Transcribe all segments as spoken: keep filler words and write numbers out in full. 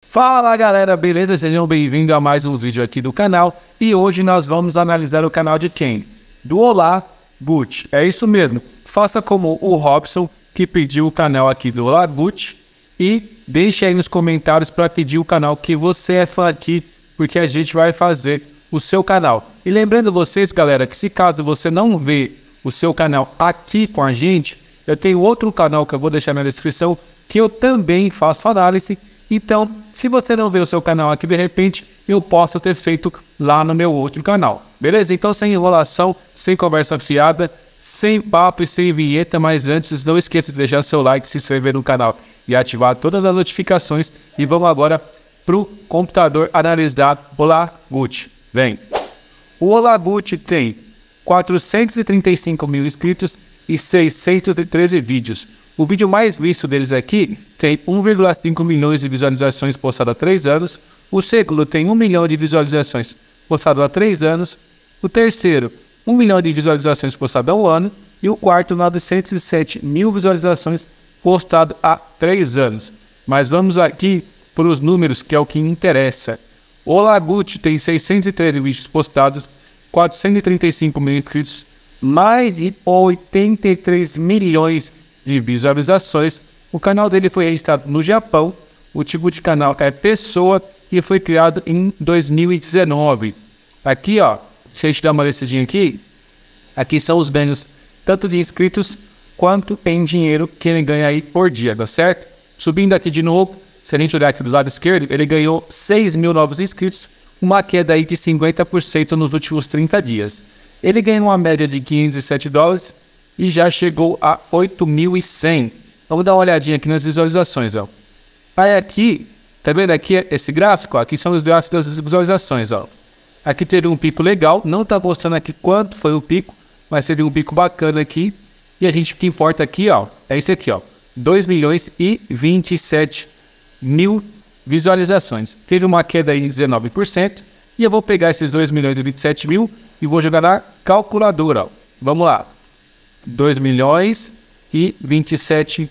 Fala galera, beleza? Sejam bem-vindos a mais um vídeo aqui do canal. E hoje nós vamos analisar o canal de quem? Do Olá Gucci. É isso mesmo, faça como o Robson, que pediu o canal aqui do Olá Gucci. E deixe aí nos comentários para pedir o canal que você é fã aqui, porque a gente vai fazer o seu canal. E lembrando vocês, galera, que se caso você não vê o seu canal aqui com a gente, eu tenho outro canal que eu vou deixar na descrição, que eu também faço análise. Então, se você não vê o seu canal aqui, de repente, eu posso ter feito lá no meu outro canal. Beleza? Então, sem enrolação, sem conversa fiada, sem papo e sem vinheta, mas antes, não esqueça de deixar seu like, se inscrever no canal e ativar todas as notificações. E vamos agora pro computador analisar o Olá Gucci. Vem! O Olá Gucci tem quatrocentos e trinta e cinco mil inscritos e seiscentos e treze vídeos. O vídeo mais visto deles aqui tem um vírgula cinco milhões de visualizações postado há três anos. O segundo tem um milhão de visualizações postado há três anos. O terceiro, um milhão de visualizações postado há um ano. E o quarto, novecentos e sete mil visualizações postado há três anos. Mas vamos aqui para os números, que é o que interessa. O Olá Gucci tem seiscentos e treze vídeos postados, quatrocentos e trinta e cinco mil inscritos, mais de oitenta e três milhões de visualizações. O canal dele foi registrado no Japão, o tipo de canal é Pessoa e foi criado em dois mil e dezenove. Aqui, ó, se a gente dar uma descidinha aqui, aqui são os ganhos tanto de inscritos quanto em dinheiro que ele ganha aí por dia, tá certo? Subindo aqui de novo, se a gente olhar aqui do lado esquerdo, ele ganhou seis mil novos inscritos, uma queda aí de cinquenta por cento nos últimos trinta dias. Ele ganhou uma média de quinhentos e sete dólares e já chegou a oito mil e cem. Vamos dar uma olhadinha aqui nas visualizações, ó. Aí aqui, tá vendo aqui esse gráfico? Aqui são os gráficos das visualizações, ó. Aqui teve um pico legal, não tá mostrando aqui quanto foi o pico, mas teve um pico bacana aqui. E a gente, o que importa aqui, ó, é esse aqui, ó, dois milhões e vinte e sete mil visualizações. Teve uma queda aí em dezenove por cento. E eu vou pegar esses dois milhões e vinte e sete mil e vou jogar na calculadora, ó. Vamos lá. dois milhões e vinte e sete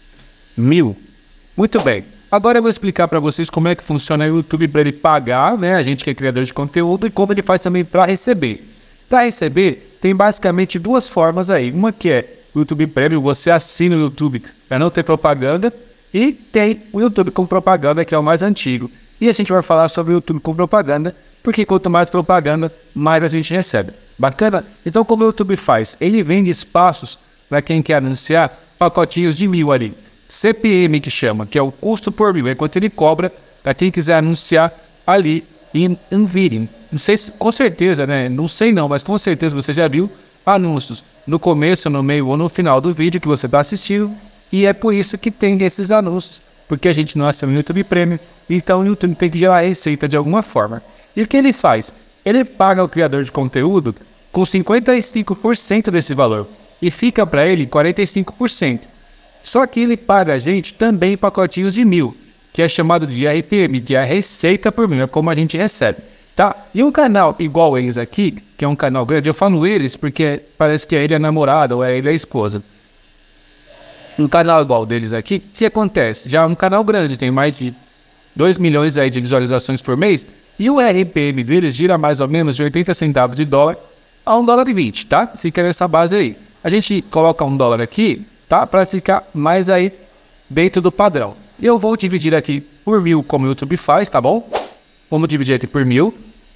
mil. Muito bem. Agora eu vou explicar para vocês como é que funciona o YouTube para ele pagar, né? A gente que é criador de conteúdo, e como ele faz também para receber. Para receber, tem basicamente duas formas aí. Uma que é o YouTube Premium, você assina o YouTube para não ter propaganda. E tem o YouTube com propaganda, que é o mais antigo. E a gente vai falar sobre o YouTube com propaganda, porque quanto mais propaganda, mais a gente recebe. Bacana? Então, como o YouTube faz? Ele vende espaços para quem quer anunciar pacotinhos de mil ali. C P M que chama, que é o custo por mil. É quanto ele cobra para quem quiser anunciar ali em um vídeo. Não sei se, com certeza, né? Não sei não, mas com certeza você já viu anúncios no começo, no meio ou no final do vídeo que você está assistindo. E é por isso que tem esses anúncios, porque a gente não assina o YouTube Premium, então o YouTube tem que gerar receita de alguma forma. E o que ele faz? Ele paga o criador de conteúdo com cinquenta e cinco por cento desse valor, e fica para ele quarenta e cinco por cento. Só que ele paga a gente também pacotinhos de mil, que é chamado de R P M, de a receita por mil, é como a gente recebe, tá? E um canal igual eles aqui, que é um canal grande, eu falo eles porque parece que é ele a namorada ou é ele a esposa. Um canal igual deles aqui, o que acontece? Já é um canal grande, tem mais de dois milhões aí de visualizações por mês, e o R P M deles gira mais ou menos de oitenta centavos de dólar a um dólar e vinte, tá? Fica nessa base aí. A gente coloca um dólar aqui, tá? Para ficar mais aí dentro do padrão. Eu vou dividir aqui por mil, como o YouTube faz, tá bom? Vamos dividir aqui por mil.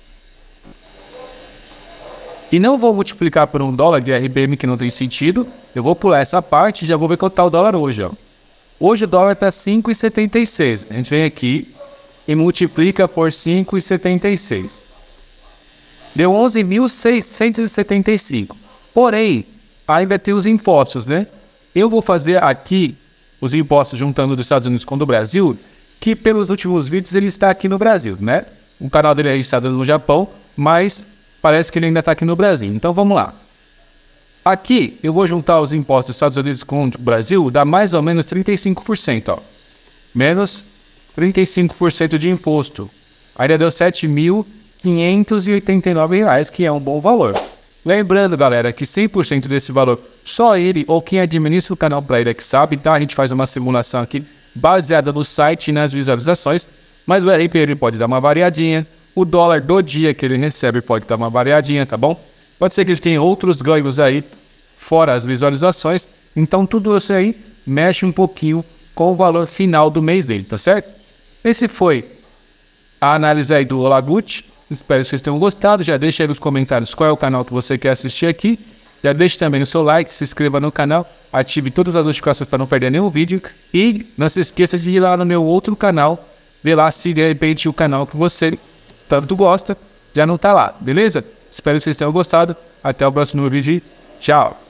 E não vou multiplicar por um dólar de R P M, que não tem sentido. Eu vou pular essa parte e já vou ver quanto está o dólar hoje, ó. Hoje o dólar está cinco e setenta e seis. A gente vem aqui e multiplica por cinco e setenta e seis. Deu onze mil seiscentos e setenta e cinco. Porém, ainda tem os impostos, né? Eu vou fazer aqui os impostos juntando dos Estados Unidos com o do Brasil, que pelos últimos vídeos ele está aqui no Brasil, né? O canal dele é registrado no Japão, mas parece que ele ainda está aqui no Brasil. Então vamos lá. Aqui eu vou juntar os impostos dos Estados Unidos com o Brasil, dá mais ou menos trinta e cinco por cento, ó. Menos trinta e cinco por cento de imposto. Ainda deu sete mil quinhentos e oitenta e nove reais, que é um bom valor. Lembrando, galera, que cem por cento desse valor, só ele ou quem administra o canal para ele é que sabe, tá? A gente faz uma simulação aqui baseada no site e nas visualizações. Mas o R P ele pode dar uma variadinha, o dólar do dia que ele recebe pode dar uma variadinha, tá bom? Pode ser que eles tenham outros ganhos aí, fora as visualizações, então tudo isso aí mexe um pouquinho com o valor final do mês dele, tá certo? Esse foi a análise aí do Olagut. Espero que vocês tenham gostado. Já deixa aí nos comentários qual é o canal que você quer assistir aqui. Já deixe também o seu like, se inscreva no canal, ative todas as notificações para não perder nenhum vídeo. E não se esqueça de ir lá no meu outro canal, ver lá se de repente o canal que você tanto gosta já não tá lá, beleza? Espero que vocês tenham gostado. Até o próximo vídeo. Tchau!